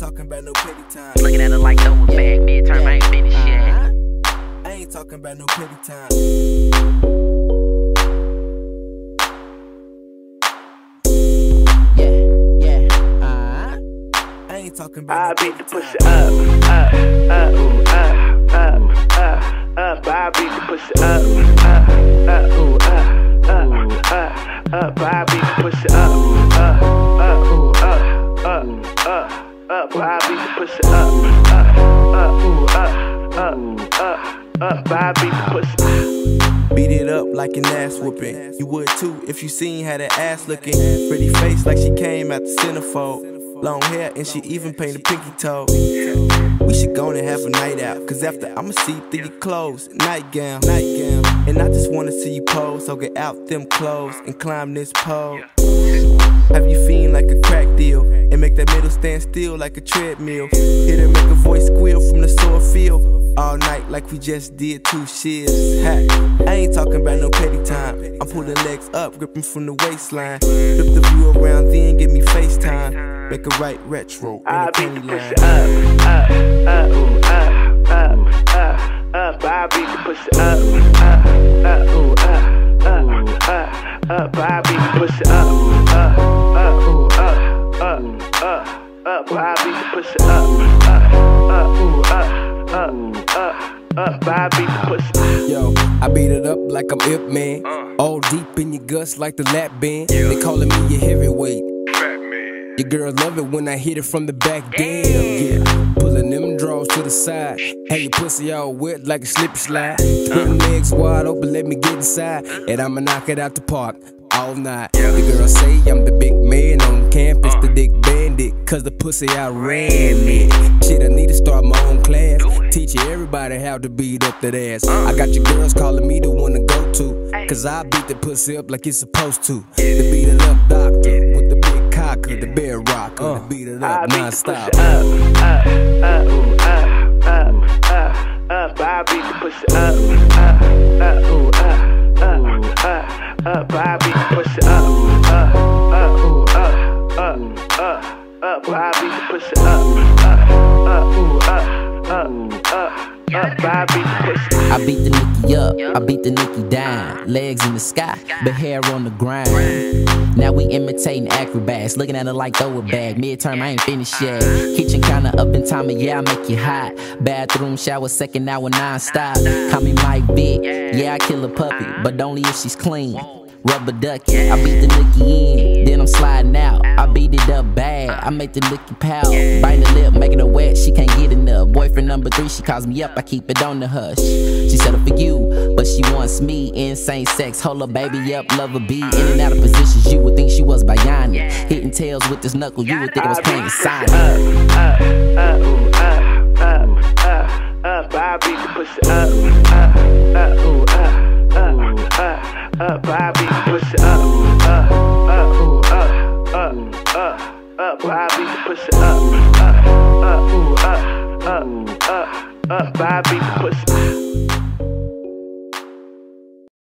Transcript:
talking about no petty time. Looking at her like throw a bag, midterm, I ain't finished yet. I ain't talking about no petty time. I ain't talking about no petty time. I beat the pussy up, I beat the pussy up, I beat the pussy up, I beat the pussy. Beat it up like an ass whooping. You would too if you seen how that ass looking. Pretty face like she came out the centerfold. Long hair and she even painted pinky toe. We should go and have a night out, cause after I'ma see through your clothes. Nightgown. And I just wanna see you pose. So get out them clothes and climb this pole. Have you feeling like a crack deal and make that middle stand still like a treadmill. Hit her, make a voice squeal from the sore field. All night like we just did 2 shifts. I ain't talking about no petty time. I'm pulling legs up, gripping from the waistline. Flip the view around, then give me FaceTime. Make a right retro in the penny line. I beat the pussy up, I beat the pussy up, I beat the pussy up, I beat the pussy. Yo, I beat it up like I'm Ip Man. All deep in your guts like the lap band. They calling me your heavyweight. Your girl love it when I hit it from the back. Damn, yeah. Pulling them draws to the side. Have your pussy all wet like a slip slide. Putting legs wide open, let me get inside. And I'ma knock it out the park all night. The girl say I'm the big man on campus, the dick bandit, cause the pussy outran me. Shit, I need to start my own class. Teach everybody how to beat up that ass. I got your girls calling me the one to go to, cause I beat the pussy up like it's supposed to. The beat it up doctor with the big cocker, the bear rocker, the beat it up non-stop. I beat the pussy up, I beat the pussy up, I beat the pussy up, I beat the Nicki up, I beat the Nicki down. Legs in the sky, but hair on the ground. Now we imitating acrobats, looking at her like throw a bag. Midterm, I ain't finished yet. Kitchen kinda up in time, yeah, I make you hot. Bathroom, shower, second hour, non-stop. Call me Mike Vick, yeah, I kill a puppy, but only if she's clean. Rubber ducky, I beat the Nicki in, then I'm sliding out. I beat it up bad, I make the Nicki pout. Bite the lip, making her wet, she can't get enough. Boyfriend number 3, she calls me up, I keep it on the hush. She settled for you, but she wants me. Insane sex, hold her baby up, love her be. In and out of positions, you would think she was bionic. Hitting tails with this knuckle, you would think I was playing Sonic. I beat the pussy up, I beat the pussy up, I beat the pussy up, I beat the pussy.